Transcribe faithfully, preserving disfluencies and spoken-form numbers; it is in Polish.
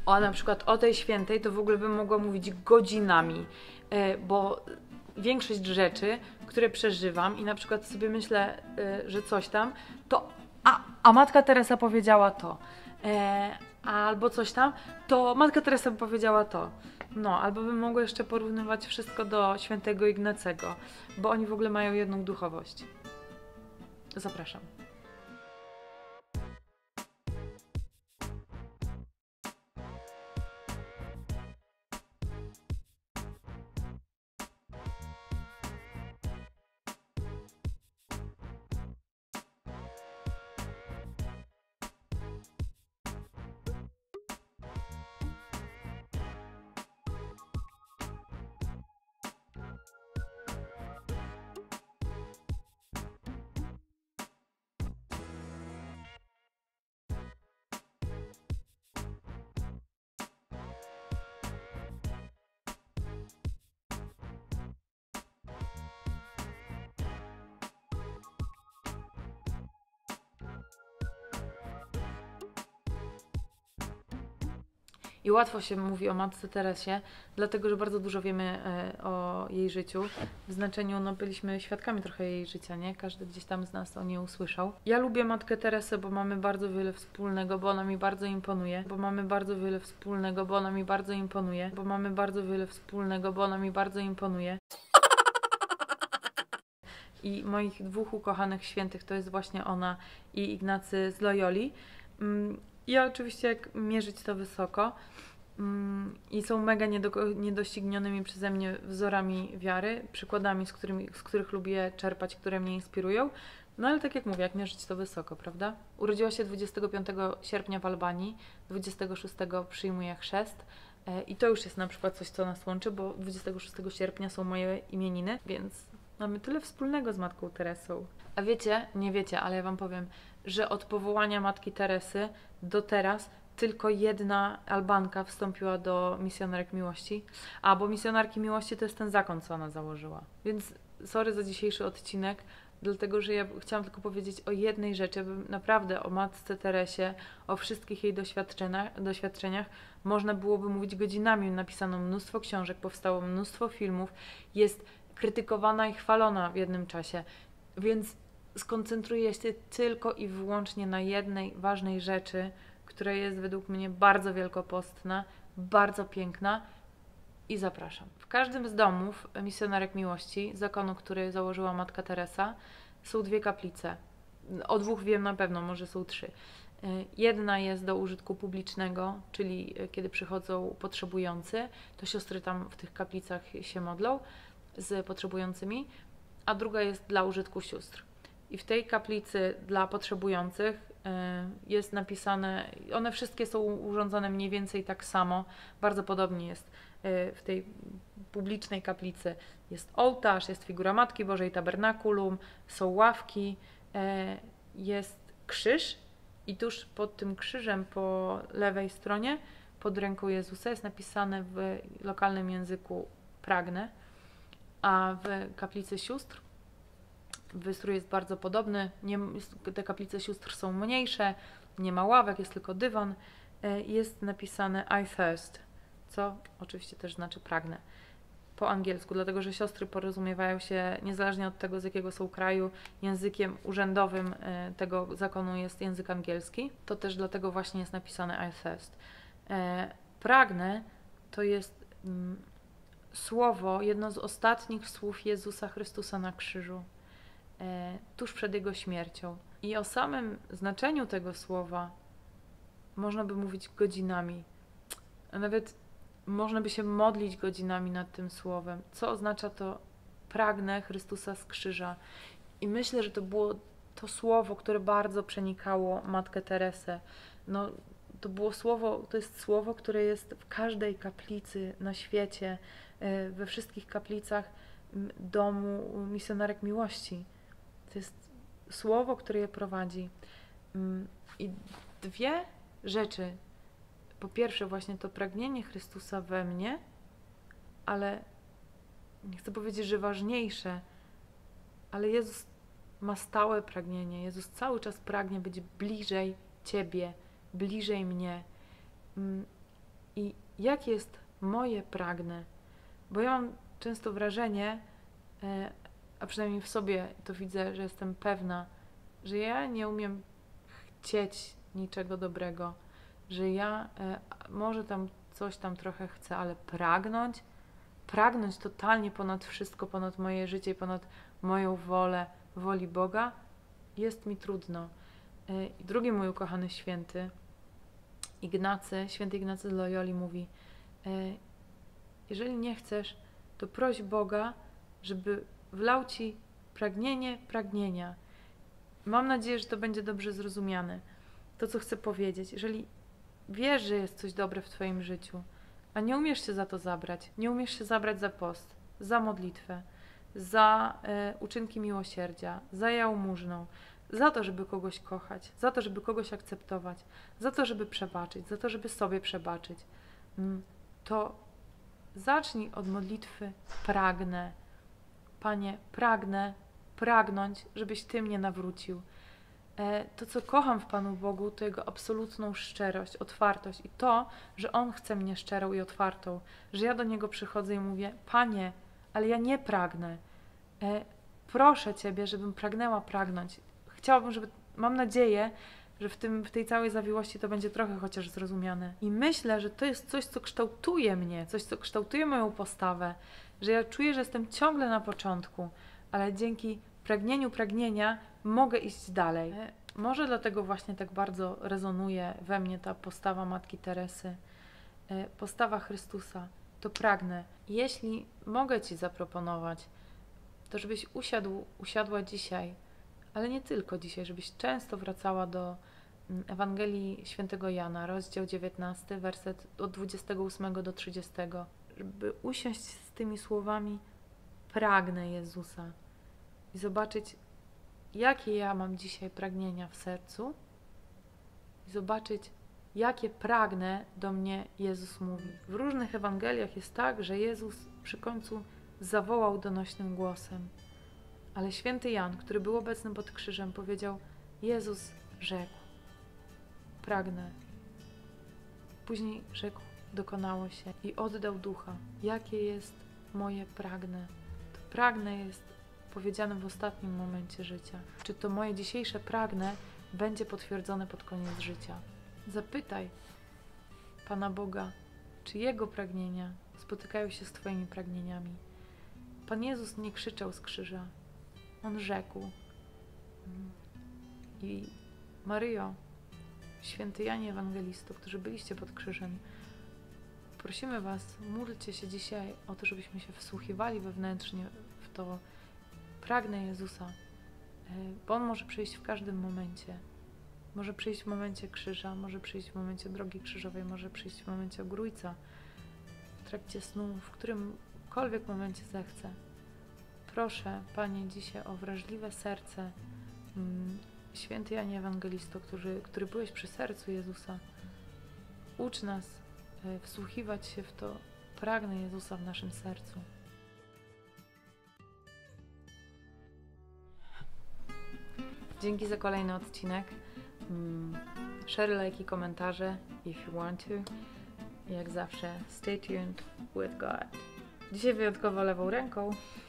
O, na przykład o tej świętej to w ogóle bym mogła mówić godzinami, yy, bo większość rzeczy, które przeżywam i na przykład sobie myślę, yy, że coś tam, to a, a Matka Teresa powiedziała to, yy, albo coś tam, to Matka Teresa powiedziała to. No, albo bym mogła jeszcze porównywać wszystko do świętego Ignacego, bo oni w ogóle mają jedną duchowość. Zapraszam. I łatwo się mówi o Matce Teresie, dlatego że bardzo dużo wiemy e, o jej życiu. W znaczeniu, no byliśmy świadkami trochę jej życia, nie? Każdy gdzieś tam z nas o niej usłyszał. Ja lubię Matkę Teresę, bo mamy bardzo wiele wspólnego, bo ona mi bardzo imponuje. Bo mamy bardzo wiele wspólnego, bo ona mi bardzo imponuje. Bo mamy bardzo wiele wspólnego, bo ona mi bardzo imponuje. I moich dwóch ukochanych świętych to jest właśnie ona i Ignacy z Loyoli. Ja oczywiście jak mierzyć to wysoko i są mega niedo- niedoścignionymi przeze mnie wzorami wiary, przykładami, z, którymi, z których lubię czerpać, które mnie inspirują. No ale tak jak mówię, jak mierzyć to wysoko, prawda? Urodziła się dwudziestego piątego sierpnia w Albanii, dwudziestego szóstego przyjmuje chrzest. I to już jest na przykład coś, co nas łączy, bo dwudziestego szóstego sierpnia są moje imieniny, więc mamy tyle wspólnego z Matką Teresą. A wiecie, nie wiecie, ale ja wam powiem, że od powołania Matki Teresy do teraz tylko jedna Albanka wstąpiła do Misjonarek Miłości. A, bo Misjonarki Miłości to jest ten zakon, co ona założyła. Więc sorry za dzisiejszy odcinek, dlatego że ja chciałam tylko powiedzieć o jednej rzeczy, bo naprawdę o Matce Teresie, o wszystkich jej doświadczeniach, doświadczeniach można byłoby mówić godzinami. Napisano mnóstwo książek, powstało mnóstwo filmów, jest krytykowana i chwalona w jednym czasie. Więc skoncentruję się tylko i wyłącznie na jednej ważnej rzeczy, która jest według mnie bardzo wielkopostna, bardzo piękna i zapraszam. W każdym z domów Misjonarek Miłości, zakonu, który założyła Matka Teresa, są dwie kaplice. O dwóch wiem na pewno, może są trzy. Jedna jest do użytku publicznego, czyli kiedy przychodzą potrzebujący, to siostry tam w tych kaplicach się modlą z potrzebującymi, a druga jest dla użytku sióstr. I w tej kaplicy dla potrzebujących jest napisane, one wszystkie są urządzone mniej więcej tak samo, bardzo podobnie jest w tej publicznej kaplicy. Jest ołtarz, jest figura Matki Bożej, tabernakulum, są ławki, jest krzyż i tuż pod tym krzyżem po lewej stronie, pod ręką Jezusa jest napisane w lokalnym języku pragnę, a w kaplicy sióstr wystrój jest bardzo podobny. Nie, te kaplice sióstr są mniejsze, nie ma ławek, jest tylko dywan. Jest napisane I thirst, co oczywiście też znaczy pragnę po angielsku, dlatego że siostry porozumiewają się niezależnie od tego, z jakiego są kraju. Językiem urzędowym tego zakonu jest język angielski. To też dlatego właśnie jest napisane I thirst. Pragnę to jest mm, słowo, jedno z ostatnich słów Jezusa Chrystusa na krzyżu, e, tuż przed Jego śmiercią. I o samym znaczeniu tego słowa można by mówić godzinami. A nawet można by się modlić godzinami nad tym słowem. Co oznacza to pragnę Chrystusa z krzyża? I myślę, że to było to słowo, które bardzo przenikało Matkę Teresę. No, to było słowo, to jest słowo, które jest w każdej kaplicy na świecie, we wszystkich kaplicach domu Misjonarek Miłości. To jest słowo, które je prowadzi. I dwie rzeczy. Po pierwsze właśnie to pragnienie Chrystusa we mnie, ale nie chcę powiedzieć, że ważniejsze, ale Jezus ma stałe pragnienie. Jezus cały czas pragnie być bliżej Ciebie, bliżej mnie. i jakie jest moje pragnę. Bo ja mam często wrażenie, a przynajmniej w sobie to widzę, że jestem pewna, że ja nie umiem chcieć niczego dobrego, że ja może tam coś tam trochę chcę, ale pragnąć, pragnąć totalnie ponad wszystko, ponad moje życie i ponad moją wolę, woli Boga, jest mi trudno. I drugi mój ukochany święty, Ignacy, święty Ignacy z Loyoli mówi: jeżeli nie chcesz, to proś Boga, żeby wlał ci pragnienie pragnienia. Mam nadzieję, że to będzie dobrze zrozumiane. To, co chcę powiedzieć. Jeżeli wiesz, że jest coś dobre w twoim życiu, a nie umiesz się za to zabrać, nie umiesz się zabrać za post, za modlitwę, za e, uczynki miłosierdzia, za jałmużną, za to, żeby kogoś kochać, za to, żeby kogoś akceptować, za to, żeby przebaczyć, za to, żeby sobie przebaczyć, to zacznij od modlitwy pragnę. Panie, pragnę, pragnąć, żebyś Ty mnie nawrócił. E, to, co kocham w Panu Bogu, to Jego absolutną szczerość, otwartość i to, że On chce mnie szczerą i otwartą, że ja do Niego przychodzę i mówię: Panie, ale ja nie pragnę. E, proszę Ciebie, żebym pragnęła pragnąć. Chciałabym, żeby, mam nadzieję, że w, tym, w tej całej zawiłości to będzie trochę chociaż zrozumiane. I myślę, że to jest coś, co kształtuje mnie, coś, co kształtuje moją postawę, że ja czuję, że jestem ciągle na początku, ale dzięki pragnieniu pragnienia mogę iść dalej. E, może dlatego właśnie tak bardzo rezonuje we mnie ta postawa Matki Teresy, e, postawa Chrystusa. To pragnę. Jeśli mogę Ci zaproponować, to żebyś usiadł, usiadła dzisiaj, ale nie tylko dzisiaj, żebyś często wracała do Ewangelii Świętego Jana, rozdział dziewiętnasty, werset od dwudziestego ósmego do trzydziestego, żeby usiąść z tymi słowami: pragnę Jezusa i zobaczyć, jakie ja mam dzisiaj pragnienia w sercu i zobaczyć, jakie pragnę do mnie Jezus mówi. W różnych Ewangeliach jest tak, że Jezus przy końcu zawołał donośnym głosem, ale święty Jan, który był obecny pod krzyżem, powiedział: Jezus rzekł, pragnę. Później rzekł: dokonało się i oddał ducha. Jakie jest moje pragnę? To pragnę jest powiedziane w ostatnim momencie życia. Czy to moje dzisiejsze pragnę będzie potwierdzone pod koniec życia? Zapytaj Pana Boga, czy Jego pragnienia spotykają się z Twoimi pragnieniami. Pan Jezus nie krzyczał z krzyża. On rzekł. I Maryjo, święty Janie Ewangelisto, którzy byliście pod krzyżem, prosimy Was, módlcie się dzisiaj o to, żebyśmy się wsłuchiwali wewnętrznie w to pragnę Jezusa, bo On może przyjść w każdym momencie. Może przyjść w momencie krzyża, może przyjść w momencie drogi krzyżowej, może przyjść w momencie ogrójca, w trakcie snu, w którymkolwiek momencie zechce. Proszę, Panie, dzisiaj o wrażliwe serce mm, święty Janie Ewangelisto, który, który byłeś przy sercu Jezusa. Ucz nas e, wsłuchiwać się w to pragnę Jezusa w naszym sercu. Dzięki za kolejny odcinek. Mm, share, like i komentarze, if you want to. Jak zawsze, stay tuned with God. Dzisiaj wyjątkowo lewą ręką.